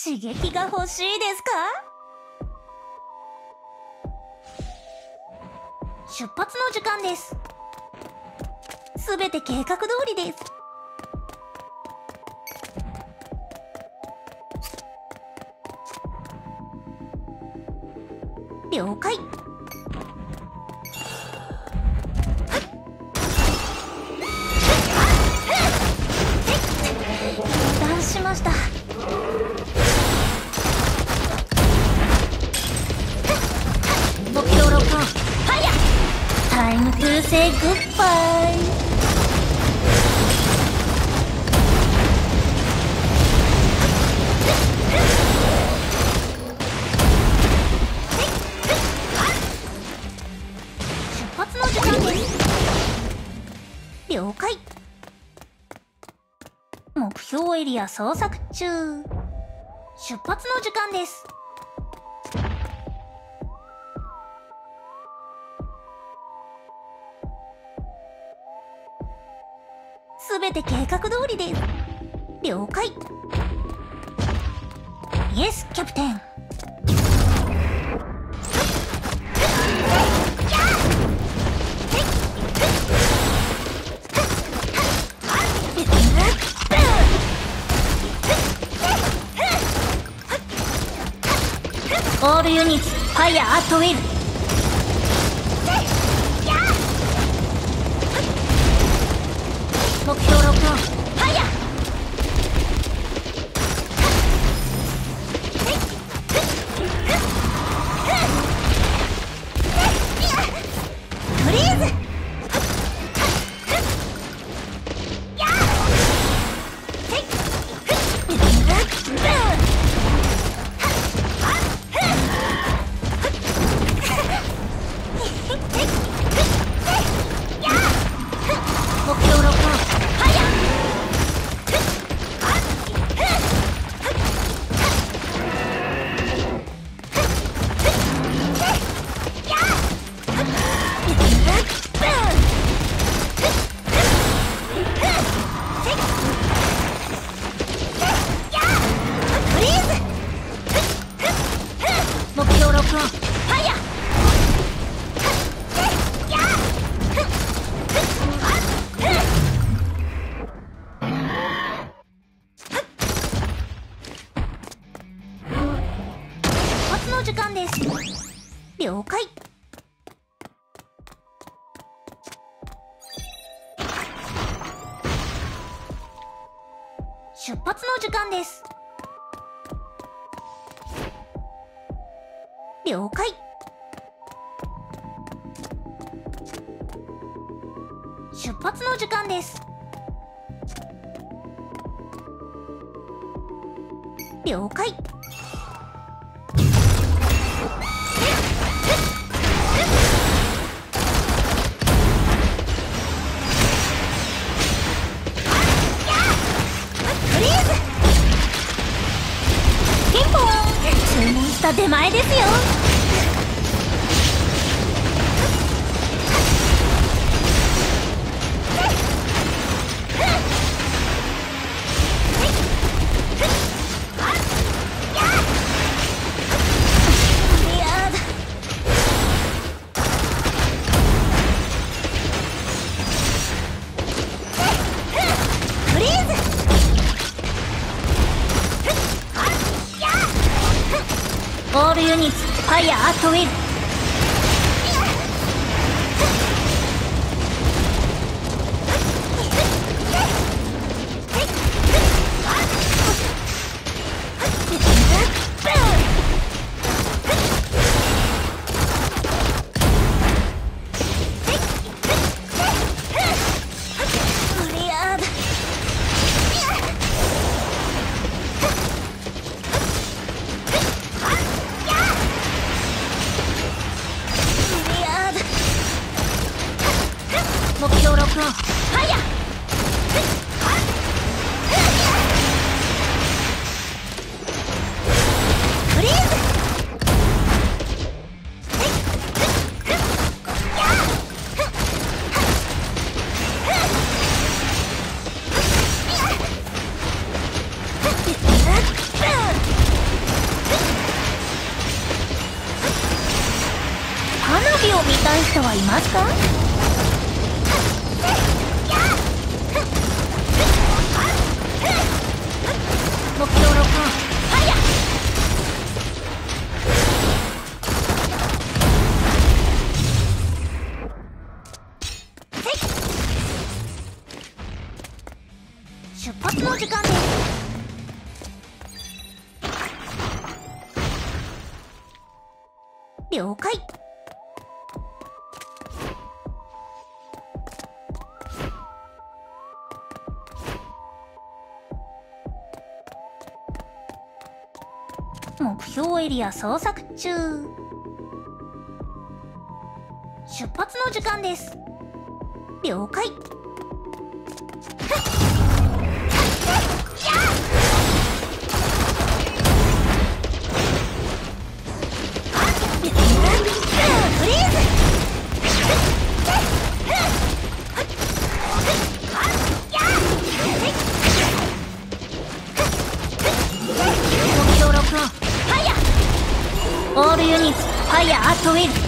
刺激が欲しいですか？出発の時間です。すべて計画通りです。了解。油断しました。目標ロックオン。ファイヤー。タイムトゥーセイグッバイ。出発の時間です。了解。目標エリア捜索中。出発の時間です。すべて計画通りです。了解。イエス、キャプテン。オールユニッツ、ファイヤーアットウィル。目標ロックオン。ファイヤー。フリーズ。目標ロックオン。ファイヤー。フリーズ。目標ロックオン。ファイヤー。の時間です。了解。出発の時間です。了解。出発の時間です。了解。ピンポーン。注文した出前ですよ。オールユニッツ、ファイヤーアットウィル。 りますか？目標ロックオン。ファイヤー。出発の時間です。了解。目標エリア捜索中。出発の時間です。了解。オールユニッツファイヤーアットウィル。